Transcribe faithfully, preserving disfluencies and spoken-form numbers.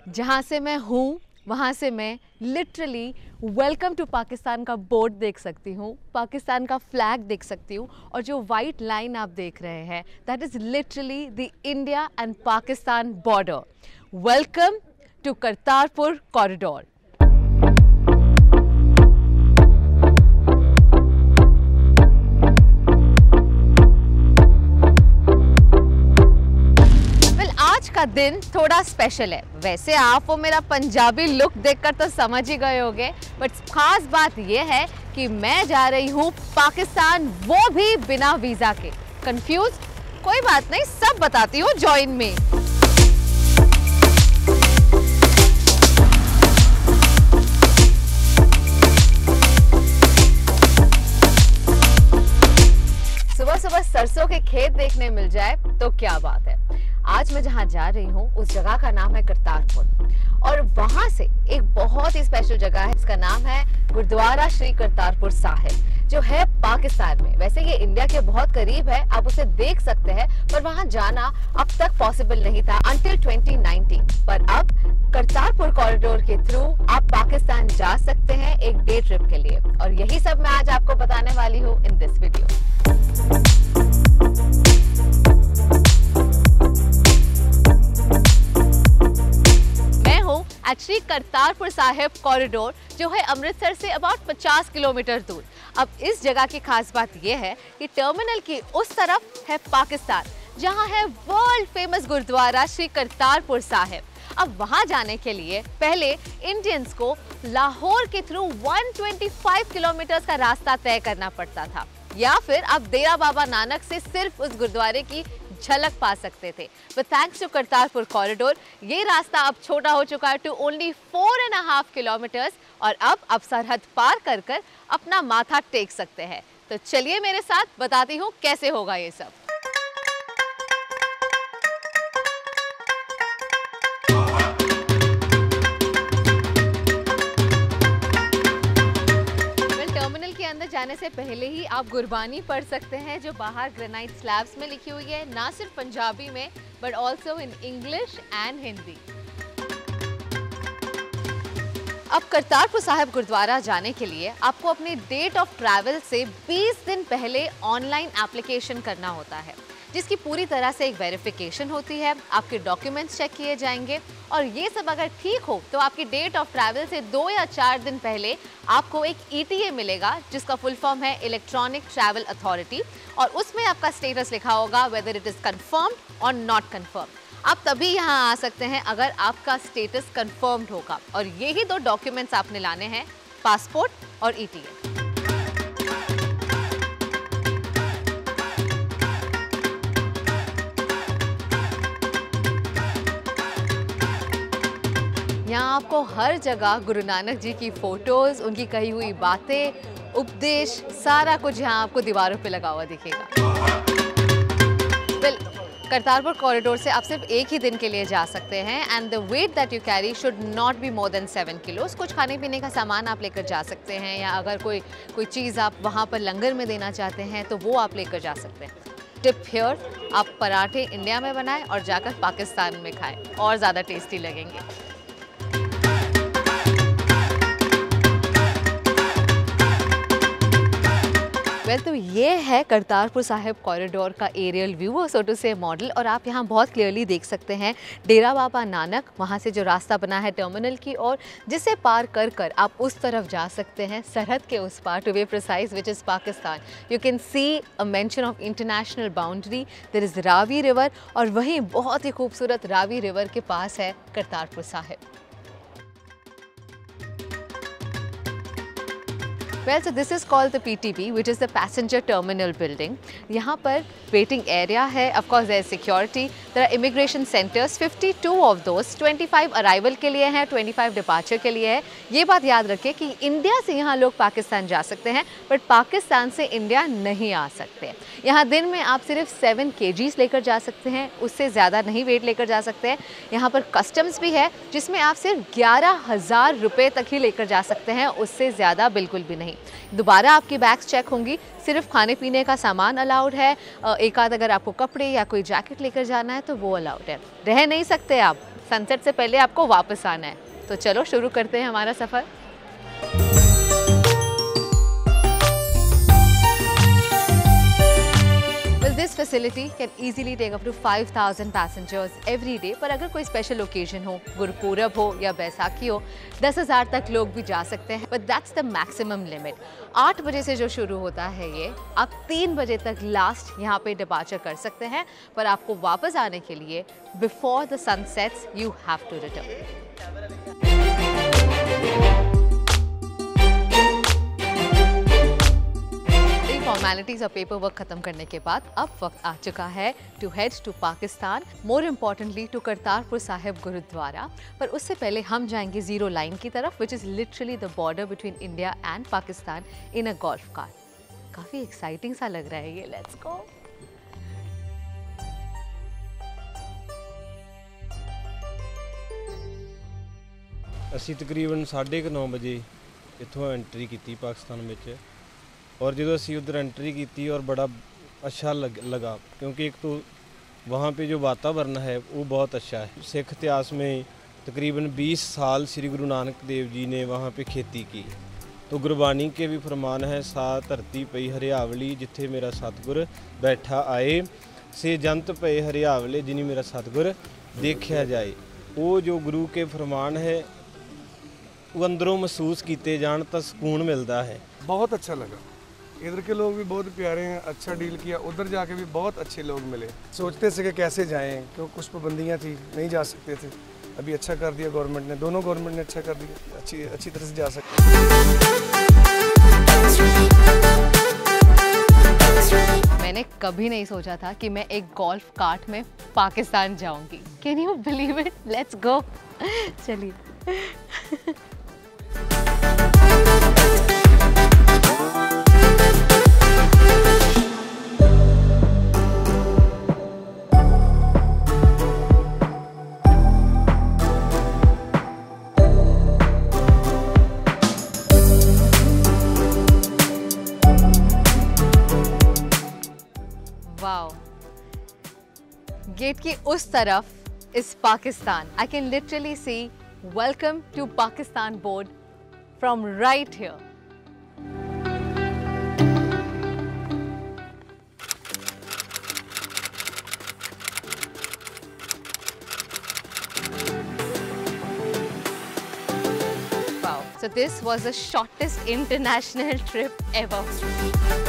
जहाँ से मैं हूँ वहाँ से मैं लिटरली वेलकम टू पाकिस्तान का बोर्ड देख सकती हूँ, पाकिस्तान का फ्लैग देख सकती हूँ, और जो वाइट लाइन आप देख रहे हैं that is literally the India and Pakistan border. Welcome to Kartarpur corridor. आज का दिन थोड़ा स्पेशल है। वैसे आप वो मेरा पंजाबी लुक देखकर तो समझ ही गए होंगे, बट खास बात यह है कि मैं जा रही हूँ पाकिस्तान, वो भी बिना वीज़ा के। कंफ्यूज? कोई बात नहीं, सब बताती हूँ जॉइन में। सुबह सुबह सरसों के खेत देखने मिल जाए तो क्या बात है। आज मैं जहाँ जा रही हूँ उस जगह का नाम है करतारपुर, और वहाँ से एक बहुत ही स्पेशल जगह है, इसका नाम है गुरुद्वारा श्री करतारपुर साहिब, जो है पाकिस्तान में। वैसे ये इंडिया के बहुत करीब है, आप उसे देख सकते हैं, पर वहाँ जाना अब तक पॉसिबल नहीं था अंटिल ट्वेंटी नाइनटीन। पर अब करतारपुर कॉरिडोर के थ्रू आप पाकिस्तान जा सकते हैं एक डे ट्रिप के लिए, और यही सब मैं आज आपको बताने वाली हूँ in this video. Shri Kartarpur Sahib corridor, जो है अमृतसर से अबाउट पचास किलोमीटर दूर। अब इस जगह की खास बात यह है कि टर्मिनल की उस तरफ है पाकिस्तान, जहां है वर्ल्ड फेमस गुरुद्वारा श्री करतारपुर साहिब। अब वहां जाने के लिए पहले इंडियंस को लाहौर के थ्रू एक सौ पच्चीस किलोमीटर का रास्ता तय करना पड़ता था, या फिर आप डेरा बाबा नानक से सिर्फ उस गुरुद्वारे की झलक पा सकते थे। But thanks to Kartarpur corridor ये रास्ता अब छोटा हो चुका है to only four and half kilometres, और अब अब सरहद पार कर कर अपना माथा टेक सकते हैं। तो चलिए मेरे साथ, बताती हूँ कैसे होगा ये सब। जाने से पहले ही आप गुरबानी पढ़ सकते हैं, जो बाहर ग्रेनाइट स्लैब्स में लिखी हुई है, ना सिर्फ पंजाबी में but also in English and Hindi. अब करतारपुर साहिब गुरुद्वारा जाने के लिए आपको अपने डेट ऑफ ट्रैवल से बीस दिन पहले ऑनलाइन एप्लीकेशन करना होता है, जिसकी पूरी तरह से एक वेरिफिकेशन होती है। आपके डॉक्यूमेंट्स चेक किए जाएंगे, और ये सब अगर ठीक हो तो आपकी डेट ऑफ ट्रैवल से दो या चार दिन पहले आपको एक ई टी ए मिलेगा, जिसका फुल फॉर्म है इलेक्ट्रॉनिक ट्रैवल अथॉरिटी, और उसमें आपका स्टेटस लिखा होगा वेदर इट इज़ कन्फर्म्ड और नॉट कन्फर्म्ड। आप तभी यहाँ आ सकते हैं अगर आपका स्टेटस कन्फर्म्ड होगा, और यही दो डॉक्यूमेंट्स आपने लाने हैं, पासपोर्ट और ई टी ए। यहाँ आपको हर जगह गुरु नानक जी की फोटोज, उनकी कही हुई बातें, उपदेश, सारा कुछ यहाँ आपको दीवारों पे लगा हुआ दिखेगा। वेल, करतारपुर कॉरिडोर से आप सिर्फ एक ही दिन के लिए जा सकते हैं, and the weight that you carry should not be more than seven kilos. कुछ खाने पीने का सामान आप लेकर जा सकते हैं, या अगर कोई कोई चीज़ आप वहाँ पर लंगर में देना चाहते हैं तो वो आप लेकर जा सकते हैं। टिप हियर, आप पराठे इंडिया में बनाएं और जाकर पाकिस्तान में खाएं, और ज़्यादा टेस्टी लगेंगे। वेल well, तो ये है करतारपुर साहिब कॉरिडोर का aerial view, so to say model, और आप यहाँ बहुत क्लियरली देख सकते हैं डेरा बाबा नानक, वहाँ से जो रास्ता बना है टर्मिनल की ओर, जिसे पार कर कर आप उस तरफ जा सकते हैं, सरहद के उस पार, to be precise, which is Pakistan. You can see a mention of international boundary, there is Ravi river, और वहीं बहुत ही खूबसूरत रावी रिवर के पास है Kartarpur Sahib. Well, so this is called the P T B, which is the Passenger Terminal Building. यहाँ पर waiting area है, of course there is security, there are immigration centers, fifty-two of those, twenty-five arrival के लिए हैं, twenty-five departure के लिए है। ये बात याद रखें कि इंडिया से यहाँ लोग पाकिस्तान जा सकते हैं, बट पाकिस्तान से इंडिया नहीं आ सकते। यहाँ दिन में आप सिर्फ सेवन केजीज लेकर जा सकते हैं, उससे ज़्यादा नहीं वेट लेकर जा सकते हैं। यहाँ पर कस्टम्स भी है, जिसमें आप सिर्फ ग्यारह हज़ार रुपये तक ही लेकर जा सकते हैं, उससे ज़्यादा बिल्कुल भी नहीं। दोबारा आपकी बैग्स चेक होंगी, सिर्फ खाने पीने का सामान अलाउड है, एक आध अगर आपको कपड़े या कोई जैकेट लेकर जाना है तो वो अलाउड है। रह नहीं सकते आप, सनसेट से पहले आपको वापस आना है। तो चलो शुरू करते हैं हमारा सफ़र। This facility can easily take up to five thousand passengers every day। पर अगर कोई स्पेशल ओकेजन हो, गुरपूरब हो या बैसाखी हो, दस हज़ार तक लोग भी जा सकते हैं। But that's the maximum limit। आठ बजे से जो शुरू होता है ये, आप तीन बजे तक लास्ट यहाँ पे डिपार्चर कर सकते हैं। पर आपको वापस आने के लिए before the sun sets you have to return. Formalities और पेपर वर्क खत्म करने के बाद अब वक्त आ चुका है to head to Pakistan, more importantly to Kartarpur Sahib gurdwara. पर उससे पहले हम जाएंगे जीरो लाइन की तरफ, which is literally the border between India and Pakistan in a golf cart. काफ़ी एक्साइटिंग सा लग रहा है ये। Let's go. ਅਸੀਂ ਤਕਰੀਬਨ ਸਾਢੇ ਕੁ ਨੌ ਵਜੇ ਇੱਥੋਂ ਐਂਟਰੀ ਕੀਤੀ ਪਾਕਿस्तान ਵਿੱਚ। और जो असी उधर एंट्री की और बड़ा अच्छा लग लगा क्योंकि एक तो वहाँ पे जो वातावरण है वो बहुत अच्छा है। सिख इतिहास में तकरीबन बीस साल श्री गुरु नानक देव जी ने वहाँ पे खेती की। तो गुरबानी के भी फरमान है, सा धरती पई हरियावली जिथे मेरा सतगुर बैठा आए, से जंत पे हरियावले जिनी मेरा सतगुर देखा जाए। वो जो गुरु के फरमान है वो अंदरों महसूस किए जान तो सुकून मिलता है। बहुत अच्छा लगा। इधर के लोग भी बहुत प्यारे हैं, अच्छा डील किया। उधर जाके भी बहुत अच्छे लोग मिले। सोचते थे कि कैसे जाएं, क्यों कुछ पाबंदियां थी, नहीं जा सकते थे। अभी अच्छा कर दिया गवर्नमेंट ने, दोनों गवर्नमेंट ने अच्छा कर दिया, अच्छी अच्छी तरह से जा सकते। मैंने कभी नहीं सोचा था कि मैं एक गोल्फ कार्ट में पाकिस्तान जाऊंगी। Can you believe it? Let's go. चलिए। गेट की उस तरफ इस Pakistan. I can literally see welcome to Pakistan board from right here. Wow, so this was the shortest international trip ever.